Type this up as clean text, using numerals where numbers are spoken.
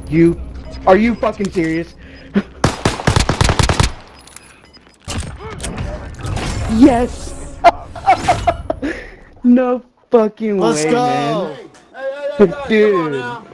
You, are you fucking serious? Yes! No fucking Let's way, man. go! Hey, come on Dude. now.